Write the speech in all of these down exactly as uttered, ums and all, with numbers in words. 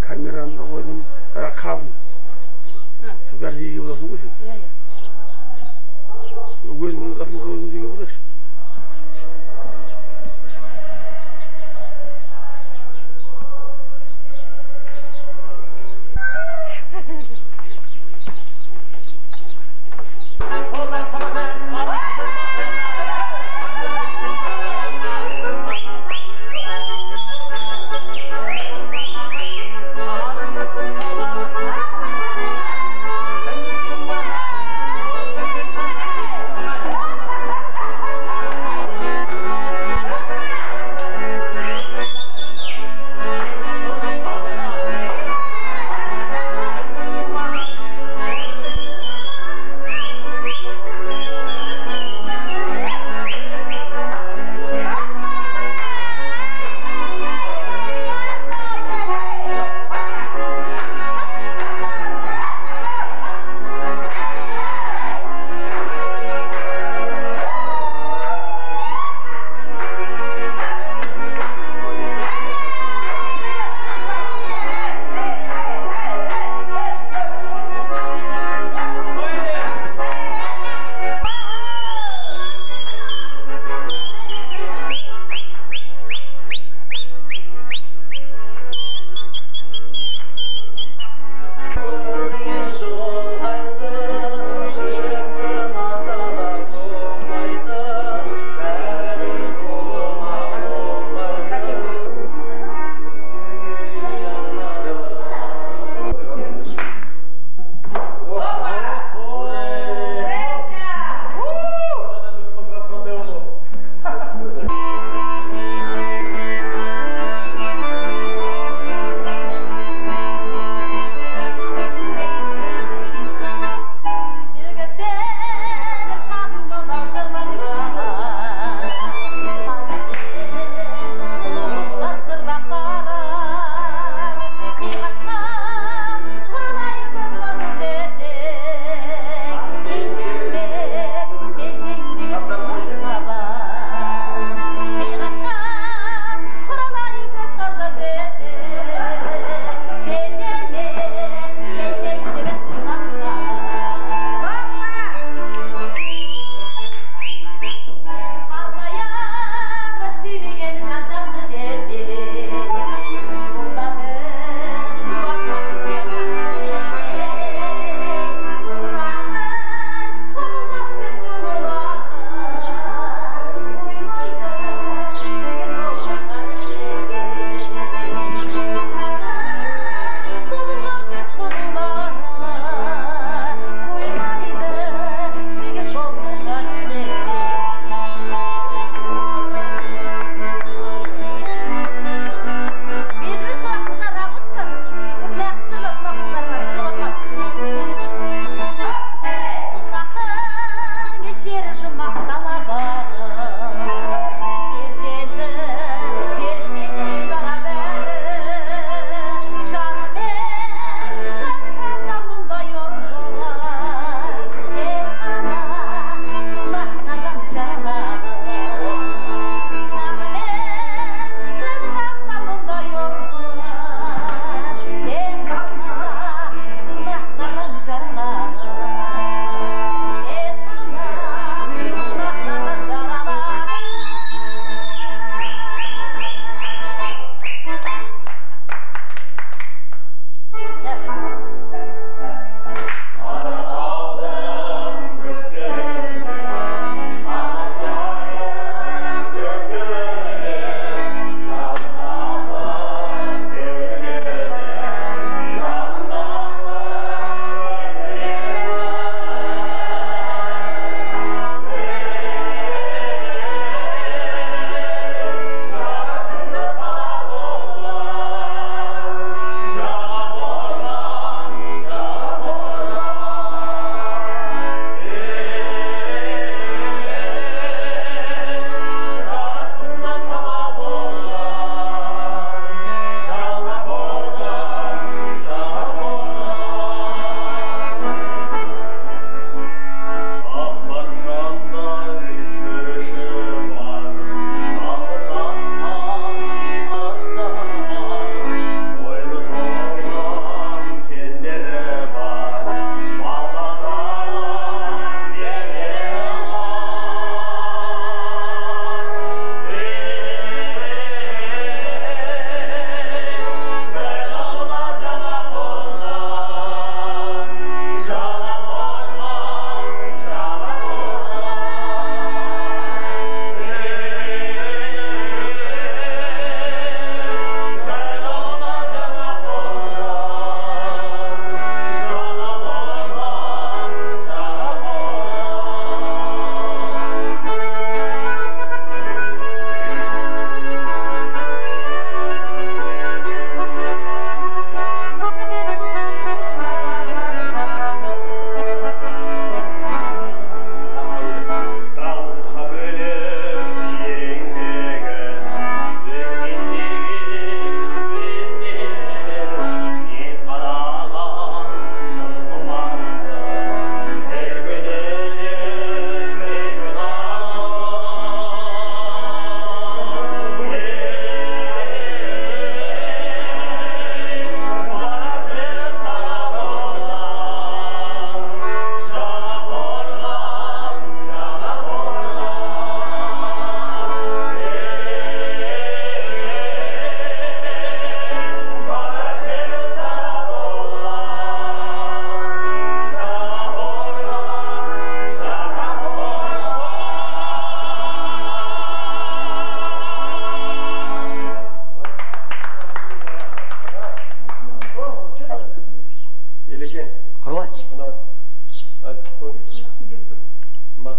kameramda koydum. Ayakkabım. Süper iyi gibi olasın bu şey. Gözümün uzatması gözümün gibi bırak.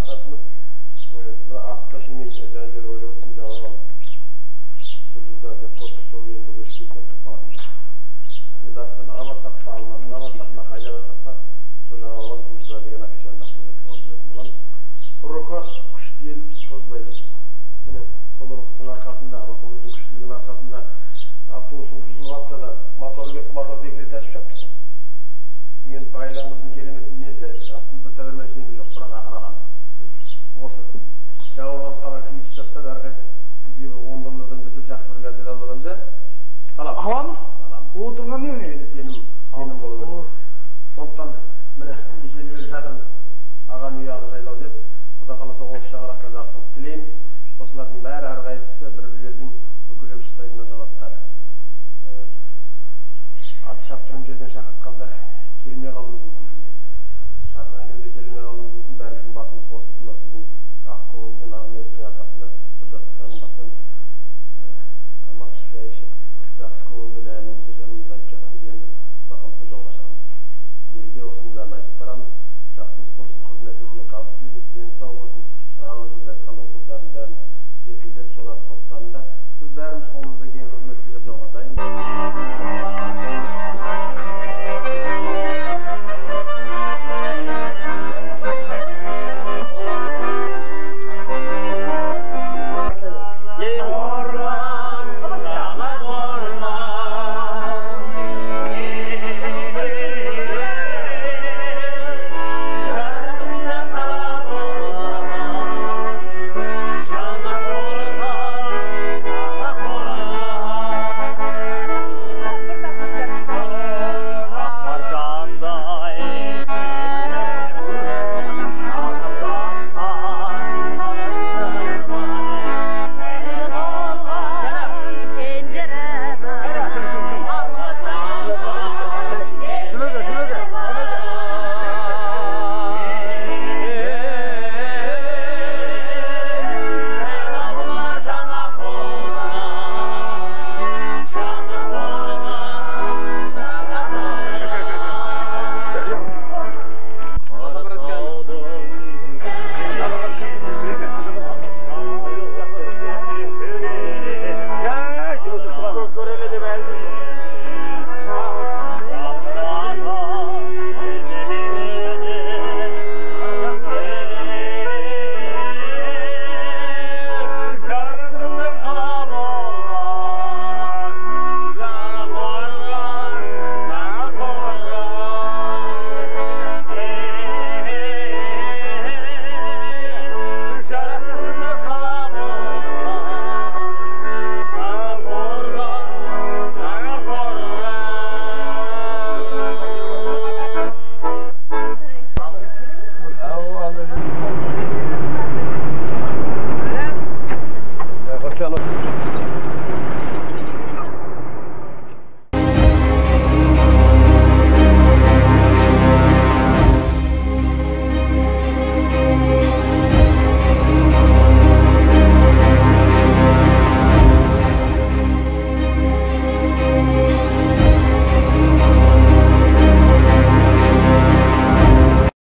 мақсатымыз атта шеме жайлар ойлап отырсам жаңағы жұлдыздар деп қорқып сол енді өшпейтін өтіп қалатын. Енді Астанаға барсақ та, Алматыға барсақ та, қайда барсақ та сол жаңағы жұлдыздар деген афишаны жақсы жасап жүретін боламыз. Рухы күшті ел тозбайды. Міне сол рухтың арқасында, рухымыздың күштілігінің арқасында автобустың бұзылып жатса да мотор келіп моторды екі рет ашып шаптық. Біздің енді байлығымыздың керемет несі астымызда тәуір машинеміз жоқ, бірақ ақын аламыз. Осы жаңағылықтарға клич тастап әрқайсысы бізге бір он доллардан жасап жақсы бір газет алып аламыз да аламыз. Аламыз? Аламыз. Отырған не не? Сенім, сенім болу керек. Сондықтан міне кешелі бері жатырмыз. Аған үй ағы жайлау деп, Құда қаласа осы шаңыраққа жақсылық тілейміз. Осылардың бәрі әрқайсысы бір елдің бүкілеп ұстайтын азаматтары. Ат шаптырым жерден шақыртқанда келмей қалуымыз мүмкін. Шақырған кезде келмей қалуымыз мүмкін. Бәріміздің басымыз қосылып, мына сіздің ақ көңілмен, ақ ниеттің арқасында Жолдасовтың басынан тамақ ішіп, шай ішіп, жақсы көңілмен әнімізді жанымызды айтып жатырмыз. Енді Құда қаласа жолға шығамыз. Елге осының бәрін айтып барамыз. Жақсылық болсын, қызметіңізге табыс тілейміз, денсау болсын. Жаңағы өзіңіз айтқан ол қыздардың бәрін жетілдіріп, солардың қостарында біз бәріміз қолымыздан келген қызмет